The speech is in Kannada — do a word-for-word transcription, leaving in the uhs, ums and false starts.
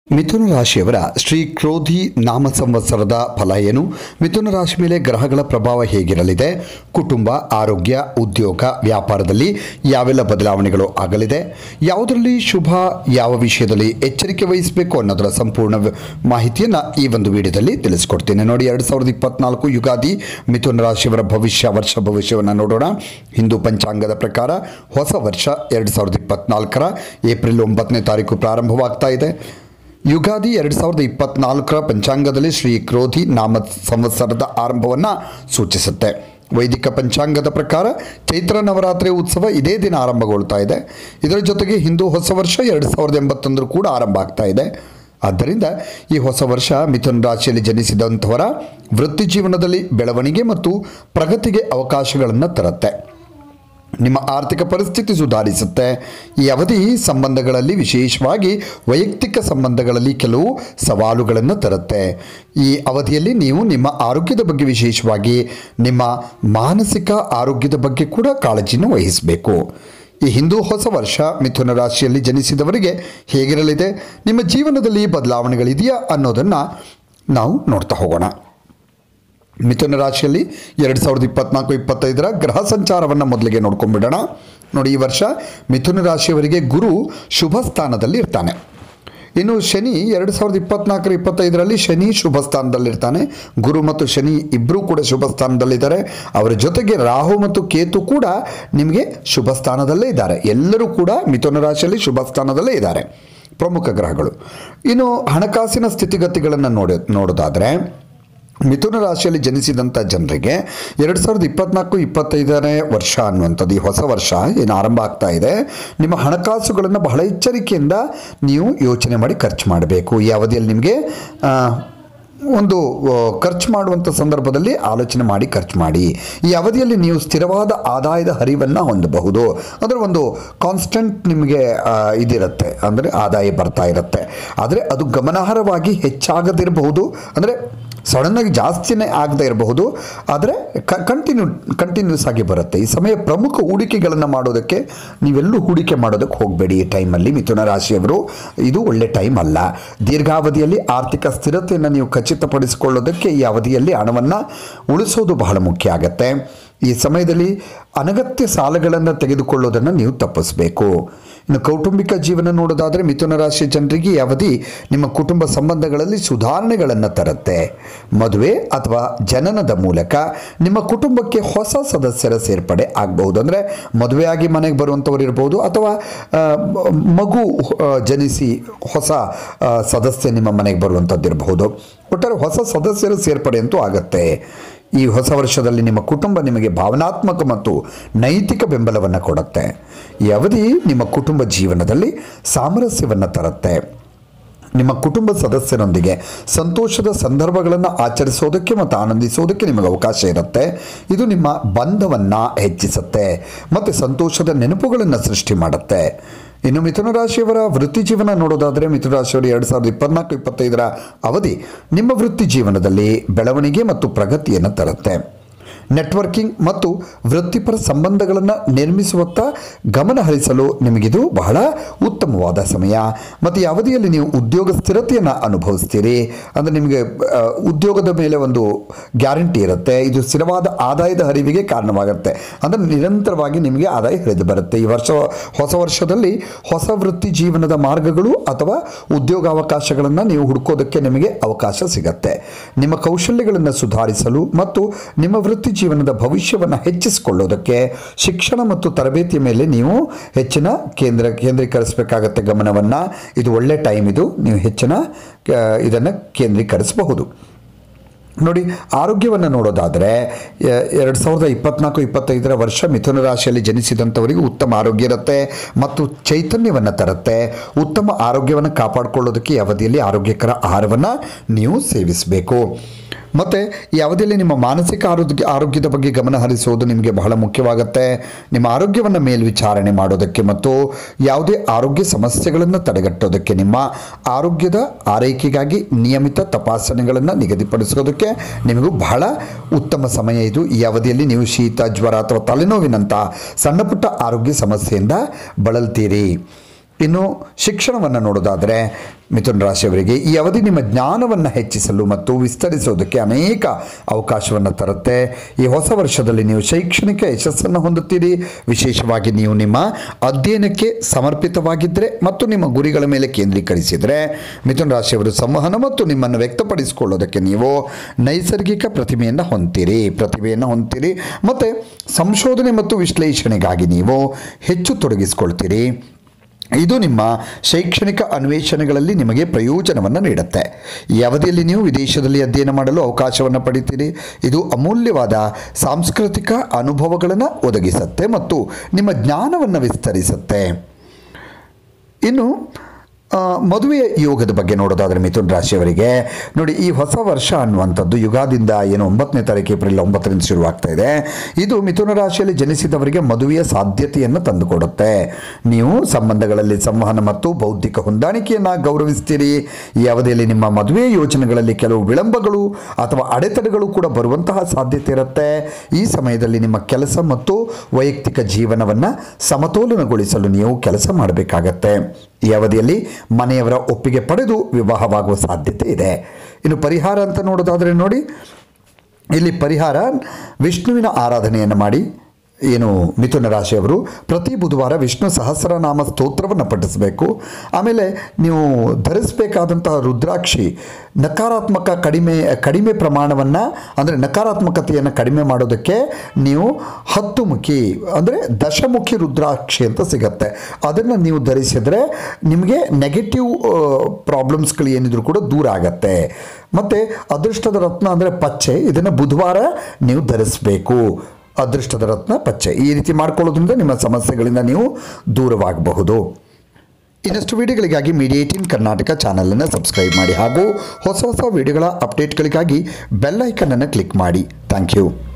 ಮಿಥುನ ರಾಶಿಯವರ ಶ್ರೀ ಕ್ರೋಧಿ ನಾಮ ಸಂವತ್ಸರದ ಫಲ ಏನು? ಮಿಥುನ ರಾಶಿ ಮೇಲೆ ಗ್ರಹಗಳ ಪ್ರಭಾವ ಹೇಗಿರಲಿದೆ? ಕುಟುಂಬ, ಆರೋಗ್ಯ, ಉದ್ಯೋಗ, ವ್ಯಾಪಾರದಲ್ಲಿ ಯಾವೆಲ್ಲ ಬದಲಾವಣೆಗಳು ಆಗಲಿದೆ? ಯಾವುದರಲ್ಲಿ ಶುಭ, ಯಾವ ವಿಷಯದಲ್ಲಿ ಎಚ್ಚರಿಕೆ ವಹಿಸಬೇಕು ಅನ್ನೋದರ ಸಂಪೂರ್ಣ ಮಾಹಿತಿಯನ್ನು ಈ ಒಂದು ವಿಡಿಯೋದಲ್ಲಿ ತಿಳಿಸ್ಕೊಡ್ತೀನಿ. ನೋಡಿ, ಎರಡು ಸಾವಿರದ ಇಪ್ಪತ್ನಾಲ್ಕು ಯುಗಾದಿ ಮಿಥುನ ರಾಶಿಯವರ ಭವಿಷ್ಯ ವರ್ಷ ಭವಿಷ್ಯವನ್ನು ನೋಡೋಣ. ಹಿಂದೂ ಪಂಚಾಂಗದ ಪ್ರಕಾರ ಹೊಸ ವರ್ಷ ಎರಡು ಸಾವಿರದ ಇಪ್ಪತ್ನಾಲ್ಕರ ಏಪ್ರಿಲ್ ಒಂಬತ್ತನೇ ತಾರೀಕು ಪ್ರಾರಂಭವಾಗ್ತಾ ಇದೆ. ಯುಗಾದಿ ಎರಡು ಸಾವಿರದ ಇಪ್ಪತ್ನಾಲ್ಕರ ಪಂಚಾಂಗದಲ್ಲಿ ಶ್ರೀ ಕ್ರೋಧಿ ನಾಮ ಸಂವತ್ಸರದ ಆರಂಭವನ್ನು ಸೂಚಿಸುತ್ತೆ. ವೈದಿಕ ಪಂಚಾಂಗದ ಪ್ರಕಾರ ಚೈತ್ರ ನವರಾತ್ರಿ ಉತ್ಸವ ಇದೇ ದಿನ ಆರಂಭಗೊಳ್ತಾ ಇದೆ. ಇದರ ಜೊತೆಗೆ ಹಿಂದೂ ಹೊಸ ವರ್ಷ ಎರಡು ಸಾವಿರದ ಎಂಬತ್ತೊಂದರ ಕೂಡ ಆರಂಭ ಆಗ್ತಾ ಇದೆ. ಆದ್ದರಿಂದ ಈ ಹೊಸ ವರ್ಷ ಮಿಥುನ ರಾಶಿಯಲ್ಲಿ ಜನಿಸಿದಂಥವರ ವೃತ್ತಿ ಜೀವನದಲ್ಲಿ ಬೆಳವಣಿಗೆ ಮತ್ತು ಪ್ರಗತಿಗೆ ಅವಕಾಶಗಳನ್ನು ತರುತ್ತೆ. ನಿಮ್ಮ ಆರ್ಥಿಕ ಪರಿಸ್ಥಿತಿ ಸುಧಾರಿಸುತ್ತೆ. ಈ ಅವಧಿ ಸಂಬಂಧಗಳಲ್ಲಿ, ವಿಶೇಷವಾಗಿ ವೈಯಕ್ತಿಕ ಸಂಬಂಧಗಳಲ್ಲಿ ಕೆಲವು ಸವಾಲುಗಳನ್ನು ತರುತ್ತೆ. ಈ ಅವಧಿಯಲ್ಲಿ ನೀವು ನಿಮ್ಮ ಆರೋಗ್ಯದ ಬಗ್ಗೆ, ವಿಶೇಷವಾಗಿ ನಿಮ್ಮ ಮಾನಸಿಕ ಆರೋಗ್ಯದ ಬಗ್ಗೆ ಕೂಡ ಕಾಳಜಿಯನ್ನು ವಹಿಸಬೇಕು. ಈ ಹಿಂದೂ ಹೊಸ ವರ್ಷ ಮಿಥುನ ರಾಶಿಯಲ್ಲಿ ಜನಿಸಿದವರಿಗೆ ಹೇಗಿರಲಿದೆ, ನಿಮ್ಮ ಜೀವನದಲ್ಲಿ ಬದಲಾವಣೆಗಳಿದೆಯಾ ಅನ್ನೋದನ್ನು ನಾವು ನೋಡ್ತಾ ಹೋಗೋಣ. ಮಿಥುನ ರಾಶಿಯಲ್ಲಿ ಎರಡು ಸಾವಿರದ ಇಪ್ಪತ್ನಾಲ್ಕು ಇಪ್ಪತ್ತೈದರ ಗ್ರಹ ಸಂಚಾರವನ್ನು ಮೊದಲಿಗೆ ನೋಡ್ಕೊಂಡ್ಬಿಡೋಣ. ನೋಡಿ, ಈ ವರ್ಷ ಮಿಥುನ ರಾಶಿಯವರಿಗೆ ಗುರು ಶುಭ ಸ್ಥಾನದಲ್ಲಿ ಇರ್ತಾನೆ. ಇನ್ನು ಶನಿ ಎರಡು ಸಾವಿರದ ಇಪ್ಪತ್ನಾಲ್ಕರ ಇಪ್ಪತ್ತೈದರಲ್ಲಿ ಶನಿ ಶುಭ ಸ್ಥಾನದಲ್ಲಿರ್ತಾನೆ. ಗುರು ಮತ್ತು ಶನಿ ಇಬ್ಬರೂ ಕೂಡ ಶುಭ ಸ್ಥಾನದಲ್ಲಿದ್ದಾರೆ. ಅವರ ಜೊತೆಗೆ ರಾಹು ಮತ್ತು ಕೇತು ಕೂಡ ನಿಮಗೆ ಶುಭ ಸ್ಥಾನದಲ್ಲೇ ಇದ್ದಾರೆ. ಎಲ್ಲರೂ ಕೂಡ ಮಿಥುನ ರಾಶಿಯಲ್ಲಿ ಶುಭ ಸ್ಥಾನದಲ್ಲೇ ಇದ್ದಾರೆ, ಪ್ರಮುಖ ಗ್ರಹಗಳು. ಇನ್ನು ಹಣಕಾಸಿನ ಸ್ಥಿತಿಗತಿಗಳನ್ನು ನೋಡಿ ನೋಡೋದಾದರೆ ಮಿಥುನ ರಾಶಿಯಲ್ಲಿ ಜನಿಸಿದಂಥ ಜನರಿಗೆ ಎರಡು ಸಾವಿರದ ಇಪ್ಪತ್ನಾಲ್ಕು ಇಪ್ಪತ್ತೈದನೇ ವರ್ಷ ಅನ್ನುವಂಥದ್ದು, ಈ ಹೊಸ ವರ್ಷ ಏನು ಆರಂಭ ಆಗ್ತಾ ಇದೆ, ನಿಮ್ಮ ಹಣಕಾಸುಗಳನ್ನು ಬಹಳ ಎಚ್ಚರಿಕೆಯಿಂದ ನೀವು ಯೋಚನೆ ಮಾಡಿ ಖರ್ಚು ಮಾಡಬೇಕು. ಈ ಅವಧಿಯಲ್ಲಿ ನಿಮಗೆ ಒಂದು ಖರ್ಚು ಮಾಡುವಂಥ ಸಂದರ್ಭದಲ್ಲಿ ಆಲೋಚನೆ ಮಾಡಿ ಖರ್ಚು ಮಾಡಿ. ಈ ಅವಧಿಯಲ್ಲಿ ನೀವು ಸ್ಥಿರವಾದ ಆದಾಯದ ಹರಿವನ್ನು ಹೊಂದಬಹುದು. ಅಂದರೆ ಒಂದು ಕಾನ್ಸ್ಟೆಂಟ್ ನಿಮಗೆ ಇದಿರುತ್ತೆ, ಅಂದರೆ ಆದಾಯ ಬರ್ತಾ ಇರುತ್ತೆ. ಆದರೆ ಅದು ಗಮನಾರ್ಹವಾಗಿ ಹೆಚ್ಚಾಗದಿರಬಹುದು, ಅಂದರೆ ಸಡನ್ನಾಗಿ ಜಾಸ್ತಿನೇ ಆಗದೇ ಇರಬಹುದು, ಆದರೆ ಕ ಕಂಟಿನ್ಯೂ ಕಂಟಿನ್ಯೂಸ್ ಆಗಿ ಬರುತ್ತೆ. ಈ ಸಮಯ ಪ್ರಮುಖ ಹೂಡಿಕೆಗಳನ್ನು ಮಾಡೋದಕ್ಕೆ ನೀವೆಲ್ಲೂ ಹೂಡಿಕೆ ಮಾಡೋದಕ್ಕೆ ಹೋಗಬೇಡಿ. ಈ ಟೈಮಲ್ಲಿ ಮಿಥುನ ರಾಶಿಯವರು ಇದು ಒಳ್ಳೆ ಟೈಮ್ ಅಲ್ಲ. ದೀರ್ಘಾವಧಿಯಲ್ಲಿ ಆರ್ಥಿಕ ಸ್ಥಿರತೆಯನ್ನು ನೀವು ಖಚಿತಪಡಿಸಿಕೊಳ್ಳೋದಕ್ಕೆ ಈ ಅವಧಿಯಲ್ಲಿ ಹಣವನ್ನು ಉಳಿಸೋದು ಬಹಳ ಮುಖ್ಯ ಆಗುತ್ತೆ. ಈ ಸಮಯದಲ್ಲಿ ಅನಗತ್ಯ ಸಾಲಗಳನ್ನು ತೆಗೆದುಕೊಳ್ಳೋದನ್ನು ನೀವು ತಪ್ಪಿಸಬೇಕು. ಇನ್ನು ಕೌಟುಂಬಿಕ ಜೀವನ ನೋಡೋದಾದರೆ ಮಿಥುನ ರಾಶಿ ಜನರಿಗೆ ಈ ಅವಧಿ ನಿಮ್ಮ ಕುಟುಂಬ ಸಂಬಂಧಗಳಲ್ಲಿ ಸುಧಾರಣೆಗಳನ್ನು ತರುತ್ತೆ. ಮದುವೆ ಅಥವಾ ಜನನದ ಮೂಲಕ ನಿಮ್ಮ ಕುಟುಂಬಕ್ಕೆ ಹೊಸ ಸದಸ್ಯರ ಸೇರ್ಪಡೆ ಆಗಬಹುದು. ಅಂದರೆ ಮದುವೆಯಾಗಿ ಮನೆಗೆ ಬರುವಂಥವ್ರು ಇರ್ಬೋದು, ಅಥವಾ ಮಗು ಜನಿಸಿ ಹೊಸ ಸದಸ್ಯ ನಿಮ್ಮ ಮನೆಗೆ ಬರುವಂಥದ್ದು ಇರಬಹುದು. ಒಟ್ಟಾರೆ ಹೊಸ ಸದಸ್ಯರ ಸೇರ್ಪಡೆ ಅಂತೂ ಆಗುತ್ತೆ. ಈ ಹೊಸ ವರ್ಷದಲ್ಲಿ ನಿಮ್ಮ ಕುಟುಂಬ ನಿಮಗೆ ಭಾವನಾತ್ಮಕ ಮತ್ತು ನೈತಿಕ ಬೆಂಬಲವನ್ನು ಕೊಡುತ್ತೆ. ಈ ಅವಧಿ ನಿಮ್ಮ ಕುಟುಂಬ ಜೀವನದಲ್ಲಿ ಸಾಮರಸ್ಯವನ್ನು ತರುತ್ತೆ. ನಿಮ್ಮ ಕುಟುಂಬ ಸದಸ್ಯರೊಂದಿಗೆ ಸಂತೋಷದ ಸಂದರ್ಭಗಳನ್ನು ಆಚರಿಸೋದಕ್ಕೆ ಮತ್ತು ಆನಂದಿಸೋದಕ್ಕೆ ನಿಮಗೆ ಅವಕಾಶ ಇರುತ್ತೆ. ಇದು ನಿಮ್ಮ ಬಂಧವನ್ನು ಹೆಚ್ಚಿಸುತ್ತೆ ಮತ್ತು ಸಂತೋಷದ ನೆನಪುಗಳನ್ನು ಸೃಷ್ಟಿ ಮಾಡುತ್ತೆ. ಇನ್ನು ಮಿಥುನ ರಾಶಿಯವರ ವೃತ್ತಿ ಜೀವನ ನೋಡೋದಾದರೆ ಮಿಥುನ ರಾಶಿಯವರು ಎರಡು ಸಾವಿರದ ಇಪ್ಪತ್ನಾಲ್ಕು ಇಪ್ಪತ್ತೈದರ ಅವಧಿ ನಿಮ್ಮ ವೃತ್ತಿ ಜೀವನದಲ್ಲಿ ಬೆಳವಣಿಗೆ ಮತ್ತು ಪ್ರಗತಿಯನ್ನು ತರುತ್ತೆ. ನೆಟ್ವರ್ಕಿಂಗ್ ಮತ್ತು ವೃತ್ತಿಪರ ಸಂಬಂಧಗಳನ್ನು ನಿರ್ಮಿಸುವತ್ತ ಗಮನ ಹರಿಸಲು ನಿಮಗಿದು ಬಹಳ ಉತ್ತಮವಾದ ಸಮಯ. ಮತ್ತು ಈ ಅವಧಿಯಲ್ಲಿ ನೀವು ಉದ್ಯೋಗ ಸ್ಥಿರತೆಯನ್ನು ಅನುಭವಿಸ್ತೀರಿ. ಅಂದರೆ ನಿಮಗೆ ಉದ್ಯೋಗದ ಮೇಲೆ ಒಂದು ಗ್ಯಾರಂಟಿ ಇರುತ್ತೆ. ಇದು ಸ್ಥಿರವಾದ ಆದಾಯದ ಹರಿವಿಗೆ ಕಾರಣವಾಗುತ್ತೆ. ಅಂದರೆ ನಿರಂತರವಾಗಿ ನಿಮಗೆ ಆದಾಯ ಹರಿದು ಬರುತ್ತೆ. ಈ ವರ್ಷ ಹೊಸ ವರ್ಷದಲ್ಲಿ ಹೊಸ ವೃತ್ತಿ ಜೀವನದ ಮಾರ್ಗಗಳು ಅಥವಾ ಉದ್ಯೋಗಾವಕಾಶಗಳನ್ನು ನೀವು ಹುಡುಕೋದಕ್ಕೆ ನಿಮಗೆ ಅವಕಾಶ ಸಿಗುತ್ತೆ. ನಿಮ್ಮ ಕೌಶಲ್ಯಗಳನ್ನು ಸುಧಾರಿಸಲು ಮತ್ತು ನಿಮ್ಮ ವೃತ್ತಿ ಜೀವನದ ಭವಿಷ್ಯವನ್ನು ಹೆಚ್ಚಿಸಿಕೊಳ್ಳೋದಕ್ಕೆ ಶಿಕ್ಷಣ ಮತ್ತು ತರಬೇತಿಯ ಮೇಲೆ ನೀವು ಹೆಚ್ಚಿನ ಕೇಂದ್ರ ಕೇಂದ್ರೀಕರಿಸಬೇಕಾಗತ್ತೆ ಗಮನವನ್ನು. ಇದು ಒಳ್ಳೆ ಟೈಮ್, ಇದು ನೀವು ಹೆಚ್ಚಿನ ಇದನ್ನು ಕೇಂದ್ರೀಕರಿಸಬಹುದು. ನೋಡಿ, ಆರೋಗ್ಯವನ್ನು ನೋಡೋದಾದರೆ ಎರಡು ಸಾವಿರದ ಇಪ್ಪತ್ನಾಲ್ಕು ಇಪ್ಪತ್ತೈದರ ವರ್ಷ ಮಿಥುನ ರಾಶಿಯಲ್ಲಿ ಜನಿಸಿದಂಥವರಿಗೆ ಉತ್ತಮ ಆರೋಗ್ಯ ಇರುತ್ತೆ ಮತ್ತು ಚೈತನ್ಯವನ್ನು ತರುತ್ತೆ. ಉತ್ತಮ ಆರೋಗ್ಯವನ್ನು ಕಾಪಾಡಿಕೊಳ್ಳೋದಕ್ಕೆ ಈ ಅವಧಿಯಲ್ಲಿ ಆರೋಗ್ಯಕರ ಆಹಾರವನ್ನು ನೀವು ಸೇವಿಸಬೇಕು. ಮತ್ತು ಈ ಅವಧಿಯಲ್ಲಿ ನಿಮ್ಮ ಮಾನಸಿಕ ಆರೋಗ್ಯ ಆರೋಗ್ಯದ ಬಗ್ಗೆ ಗಮನ ಹರಿಸುವುದು ನಿಮಗೆ ಬಹಳ ಮುಖ್ಯವಾಗುತ್ತೆ. ನಿಮ್ಮ ಆರೋಗ್ಯವನ್ನು ಮೇಲ್ವಿಚಾರಣೆ ಮಾಡೋದಕ್ಕೆ ಮತ್ತು ಯಾವುದೇ ಆರೋಗ್ಯ ಸಮಸ್ಯೆಗಳನ್ನು ತಡೆಗಟ್ಟೋದಕ್ಕೆ ನಿಮ್ಮ ಆರೋಗ್ಯದ ಆರೈಕೆಗಾಗಿ ನಿಯಮಿತ ತಪಾಸಣೆಗಳನ್ನು ನಿಗದಿಪಡಿಸೋದಕ್ಕೆ ನಿಮಗೂ ಬಹಳ ಉತ್ತಮ ಸಮಯ ಇದು. ಈ ಅವಧಿಯಲ್ಲಿ ನೀವು ಶೀತ, ಜ್ವರ ಅಥವಾ ತಲೆನೋವಿನಂಥ ಸಣ್ಣ ಪುಟ್ಟ ಆರೋಗ್ಯ ಸಮಸ್ಯೆಯಿಂದ ಬಳಲ್ತೀರಿ. ಇನ್ನು ಶಿಕ್ಷಣವನ್ನು ನೋಡೋದಾದರೆ ಮಿಥುನ ರಾಶಿಯವರಿಗೆ ಈ ಅವಧಿ ನಿಮ್ಮ ಜ್ಞಾನವನ್ನು ಹೆಚ್ಚಿಸಲು ಮತ್ತು ವಿಸ್ತರಿಸೋದಕ್ಕೆ ಅನೇಕ ಅವಕಾಶವನ್ನು ತರುತ್ತೆ. ಈ ಹೊಸ ವರ್ಷದಲ್ಲಿ ನೀವು ಶೈಕ್ಷಣಿಕ ಯಶಸ್ಸನ್ನು ಹೊಂದುತ್ತೀರಿ. ವಿಶೇಷವಾಗಿ ನೀವು ನಿಮ್ಮ ಅಧ್ಯಯನಕ್ಕೆ ಸಮರ್ಪಿತವಾಗಿದ್ದರೆ ಮತ್ತು ನಿಮ್ಮ ಗುರಿಗಳ ಮೇಲೆ ಕೇಂದ್ರೀಕರಿಸಿದರೆ ಮಿಥುನ ರಾಶಿಯವರು ಸಂವಹನ ಮತ್ತು ನಿಮ್ಮನ್ನು ವ್ಯಕ್ತಪಡಿಸಿಕೊಳ್ಳೋದಕ್ಕೆ ನೀವು ನೈಸರ್ಗಿಕ ಪ್ರತಿಭೆಯನ್ನು ಹೊಂದ್ತೀರಿ ಪ್ರತಿಭೆಯನ್ನು ಹೊಂದ್ತೀರಿ ಮತ್ತು ಸಂಶೋಧನೆ ಮತ್ತು ವಿಶ್ಲೇಷಣೆಗಾಗಿ ನೀವು ಹೆಚ್ಚು ತೊಡಗಿಸಿಕೊಳ್ತೀರಿ. ಇದು ನಿಮ್ಮ ಶೈಕ್ಷಣಿಕ ಅನ್ವೇಷಣೆಗಳಲ್ಲಿ ನಿಮಗೆ ಪ್ರಯೋಜನವನ್ನು ನೀಡುತ್ತೆ. ಈ ಅವಧಿಯಲ್ಲಿ ನೀವು ವಿದೇಶದಲ್ಲಿ ಅಧ್ಯಯನ ಮಾಡಲು ಅವಕಾಶವನ್ನು ಪಡಿತೀರಿ. ಇದು ಅಮೂಲ್ಯವಾದ ಸಾಂಸ್ಕೃತಿಕ ಅನುಭವಗಳನ್ನು ಒದಗಿಸುತ್ತೆ ಮತ್ತು ನಿಮ್ಮ ಜ್ಞಾನವನ್ನು ವಿಸ್ತರಿಸುತ್ತೆ. ಇನ್ನು ಮದುವೆ ಯೋಗದ ಬಗ್ಗೆ ನೋಡೋದಾದರೆ ಮಿಥುನ ರಾಶಿಯವರಿಗೆ ನೋಡಿ, ಈ ಹೊಸ ವರ್ಷ ಅನ್ನುವಂಥದ್ದು ಯುಗಾದಿಂದ ಏನು ಒಂಬತ್ತನೇ ತಾರೀಕು ಏಪ್ರಿಲ್ ಒಂಬತ್ತರಿಂದ ಶುರುವಾಗ್ತಾ ಇದೆ. ಇದು ಮಿಥುನ ರಾಶಿಯಲ್ಲಿ ಜನಿಸಿದವರಿಗೆ ಮದುವೆಯ ಸಾಧ್ಯತೆಯನ್ನು ತಂದುಕೊಡುತ್ತೆ. ನೀವು ಸಂಬಂಧಗಳಲ್ಲಿ ಸಂವಹನ ಮತ್ತು ಬೌದ್ಧಿಕ ಹೊಂದಾಣಿಕೆಯನ್ನು ಗೌರವಿಸ್ತೀರಿ. ಈ ಅವಧಿಯಲ್ಲಿ ನಿಮ್ಮ ಮದುವೆ ಯೋಜನೆಗಳಲ್ಲಿ ಕೆಲವು ವಿಳಂಬಗಳು ಅಥವಾ ಅಡೆತಡೆಗಳು ಕೂಡ ಬರುವಂತಹ ಸಾಧ್ಯತೆ ಇರುತ್ತೆ. ಈ ಸಮಯದಲ್ಲಿ ನಿಮ್ಮ ಕೆಲಸ ಮತ್ತು ವೈಯಕ್ತಿಕ ಜೀವನವನ್ನು ಸಮತೋಲನಗೊಳಿಸಲು ನೀವು ಕೆಲಸ ಮಾಡಬೇಕಾಗತ್ತೆ. ಈ ಅವಧಿಯಲ್ಲಿ ಮನೆಯವರ ಒಪ್ಪಿಗೆ ಪಡೆದು ವಿವಾಹವಾಗುವ ಸಾಧ್ಯತೆ ಇದೆ. ಇನ್ನು ಪರಿಹಾರ ಅಂತ ನೋಡೋದಾದರೆ ನೋಡಿ, ಇಲ್ಲಿ ಪರಿಹಾರ ವಿಷ್ಣುವಿನ ಆರಾಧನೆಯನ್ನು ಮಾಡಿ. ಏನು ಮಿಥುನ ರಾಶಿಯವರು ಪ್ರತಿ ಬುಧವಾರ ವಿಷ್ಣು ಸಹಸ್ರನಾಮ ಸ್ತೋತ್ರವನ್ನು ಪಠಿಸಬೇಕು. ಆಮೇಲೆ ನೀವು ಧರಿಸಬೇಕಾದಂತಹ ರುದ್ರಾಕ್ಷಿ ನಕಾರಾತ್ಮಕ ಕಡಿಮೆ ಕಡಿಮೆ ಪ್ರಮಾಣವನ್ನು ಅಂದರೆ ನಕಾರಾತ್ಮಕತೆಯನ್ನು ಕಡಿಮೆ ಮಾಡೋದಕ್ಕೆ ನೀವು ಹತ್ತು ಮುಖಿ ಅಂದರೆ ದಶಮುಖಿ ರುದ್ರಾಕ್ಷಿ ಅಂತ ಸಿಗುತ್ತೆ. ಅದನ್ನು ನೀವು ಧರಿಸಿದರೆ ನಿಮಗೆ ನೆಗೆಟಿವ್ ಪ್ರಾಬ್ಲಮ್ಸ್ಗಳು ಏನಿದ್ರು ಕೂಡ ದೂರ ಆಗತ್ತೆ. ಮತ್ತು ಅದೃಷ್ಟದ ರತ್ನ ಅಂದರೆ ಪಚ್ಚೆ, ಇದನ್ನು ಬುಧವಾರ ನೀವು ಧರಿಸಬೇಕು. ಅದೃಷ್ಟದ ರತ್ನ ಪಚ್ಚೆ ಈ ರೀತಿ ಮಾಡ್ಕೊಳ್ಳೋದ್ರಿಂದ ನಿಮ್ಮ ಸಮಸ್ಯೆಗಳಿಂದ ನೀವು ದೂರವಾಗಬಹುದು. ಇನ್ನಷ್ಟು ವಿಡಿಯೋಗಳಿಗಾಗಿ ಮೀಡಿಯಾ ಏಟೀನ್ ಕರ್ನಾಟಕ ಚಾನಲನ್ನು ಸಬ್ಸ್ಕ್ರೈಬ್ ಮಾಡಿ ಹಾಗೂ ಹೊಸ ಹೊಸ ವಿಡಿಯೋಗಳ ಅಪ್ಡೇಟ್ಗಳಿಗಾಗಿ ಬೆಲ್ ಐಕನನ್ನು ಕ್ಲಿಕ್ ಮಾಡಿ. Thank you.